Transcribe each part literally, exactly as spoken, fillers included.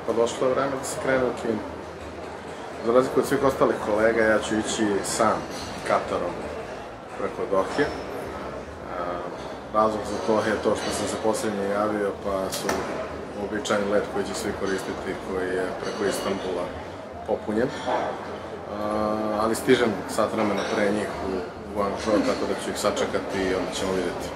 pa došlo je vreme da se krene u Kinu. Za razliku od svih ostalih kolega, ja ću ići sam Katarom preko Dohe. Razlog za to je to što sam se posljednje javio, pa su uobičajeni let koji će svi koristiti, koji je preko Istanbula popunjen. Ali stižem sat vremena pre njih u Guangzhou, tako da ću ih sačekati i onda ćemo vidjeti.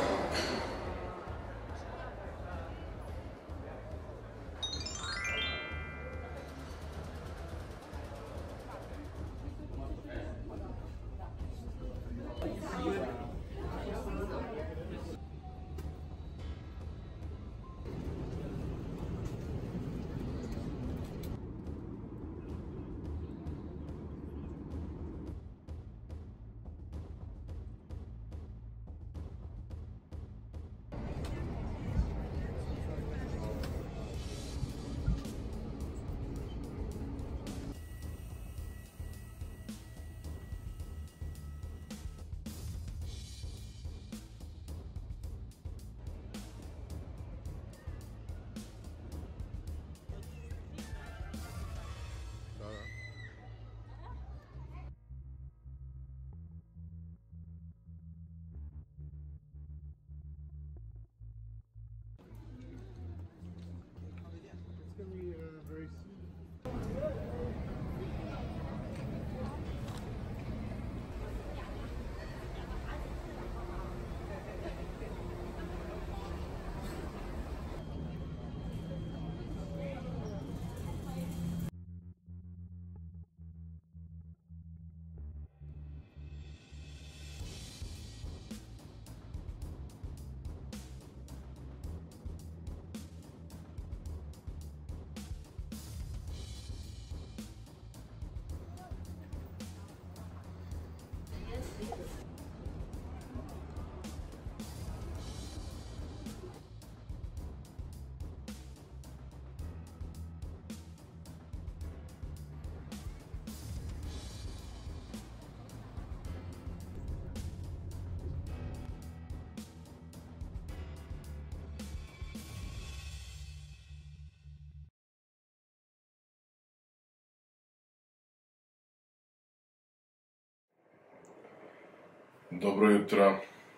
Dobro jutro.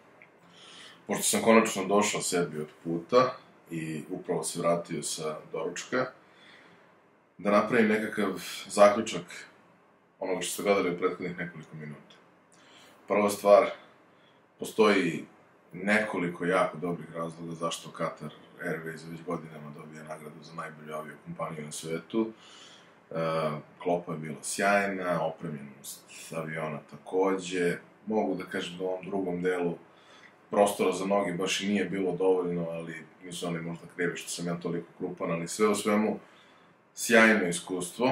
Pošto sam konačno došao sebi od puta i upravo se vratio sa doručka, da napravim nekakav zaključak onoga što ste gledali u prethodnih nekoliko minuta. Prva stvar, postoji nekoliko jako dobrih razloga zašto Qatar Airways već godinama dobija nagradu za najbolju aviokompaniju na svetu. Klopa je bila sjajna, opremljenost aviona takođe. Mogu da kažem da u ovom drugom delu prostora za noge baš i nije bilo dovoljno, ali nisu oni možda krivi što sam ja toliko krupan, ali sve u svemu sjajno iskustvo.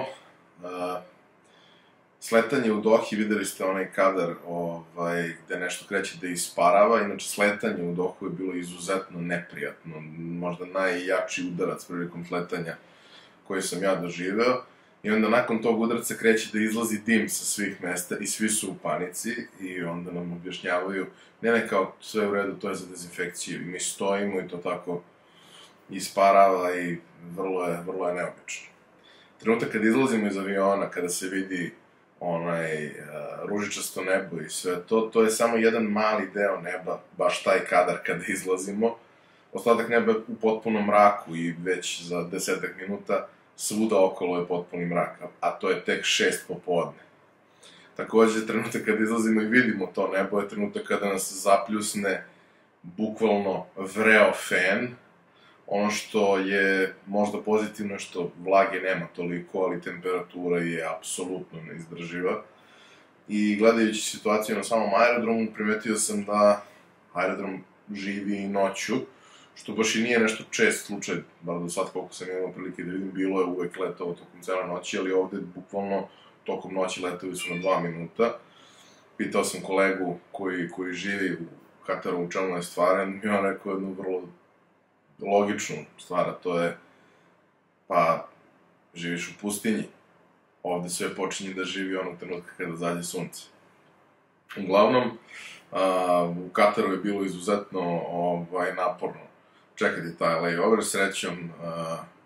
Sletanje u Dohi, videli ste onaj kadar gde nešto kreće da isparava, inače sletanje u Dohu je bilo izuzetno neprijatno, možda najjači udarac prilikom sletanja koji sam ja doživeo. I onda nakon tog udarca kreće da izlazi dim sa svih mesta i svi su u panici i onda nam objašnjavaju, ne ne kao sve u redu, to je za dezinfekciju i mi stojimo i to tako isparava i vrlo je, vrlo je neobično. Trenutak kada izlazimo iz aviona, kada se vidi onaj ružičasto nebo i sve to, to je samo jedan mali deo neba, baš taj kadar kada izlazimo. Ostatak neba je u potpunom mraku i već za desetak minuta svuda okolo je potpuni mrak, a to je tek šest popodne. Takođe, trenutak kada izlazimo i vidimo to nebo je trenutak kada nas zapljusne bukvalno vreo fen. Ono što je možda pozitivno je što vlage nema toliko, ali temperatura je apsolutno neizdrživa. I gledajući situaciju na samom aerodromu, primetio sam da aerodrom živi i noću, što baš i nije nešto čest slučaj, bar do sad koliko sam imao prilike da vidim, bilo je uvek letao tokom cele noći, ali ovde bukvalno tokom noći letovi su na dva minuta. Pitao sam kolegu koji živi u Kataru u čemu je stvar, i on rekao jednu vrlo logičnu stvar, a to je, pa, živiš u pustinji, ovde sve počinje da živi onog trenutka kada zađe sunce. Uglavnom, u Kataru je bilo izuzetno naporno čekati taj layover, srećom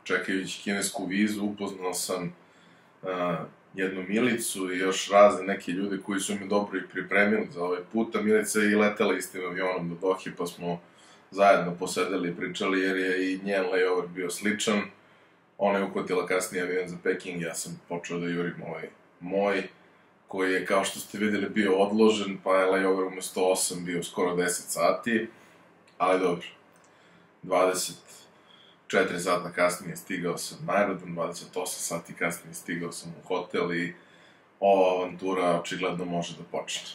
čekajući kinesku vizu, upoznao sam uh, jednu Milicu i još razne neke ljude koji su mi dobro i pripremili za ovaj put, a Milica je i letela istim avionom do Dohe, pa smo zajedno posedeli i pričali, jer je i njen layover bio sličan. Ona je uhvatila kasnije avion za Peking, ja sam počeo da jurim ovaj moj, koji je, kao što ste videli, bio odložen, pa je layover umesto osam bio skoro deset sati, ali dobro. dvadeset četiri sata kasnije stigao sam na aerodrom, dvadeset osam sati kasnije stigao sam u hotel i ova avantura očigledno može da počne.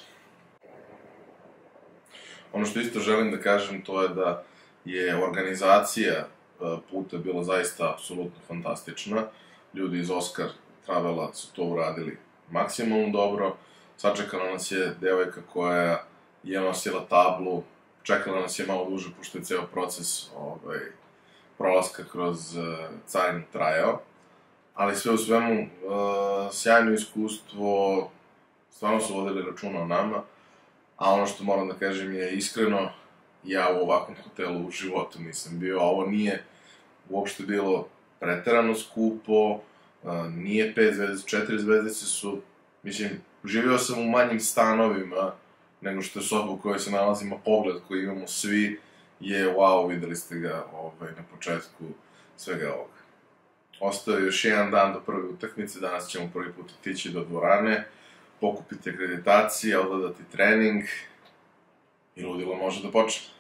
Ono što isto želim da kažem, to je da je organizacija puta bila zaista apsolutno fantastična. Ljudi iz Oscar Travela su to uradili maksimalno dobro. Sačekala nas je devojka koja je nosila tablu, čekala nas je malo duže, pošto je ceo proces ovaj, prolaska kroz uh, carinu trajao. Ali sve u svemu, uh, sjajno iskustvo, stvarno su vodili računa o nama, a ono što moram da kažem je iskreno, ja u ovakvom hotelu u životu nisam bio, a ovo nije uopšte bilo preterano skupo, nije pet zvezdice, četiri zvezdice su, mislim, živio sam u manjim stanovima nego što je soba u kojoj se nalazimo, pogled koji imamo svi je wow, videli ste ga ovaj, na početku svega ovoga. Ostao je još jedan dan do prve utakmice, danas ćemo prvi put otići do dvorane, pokupiti akreditacije, odgledati trening i ludilo može da počne.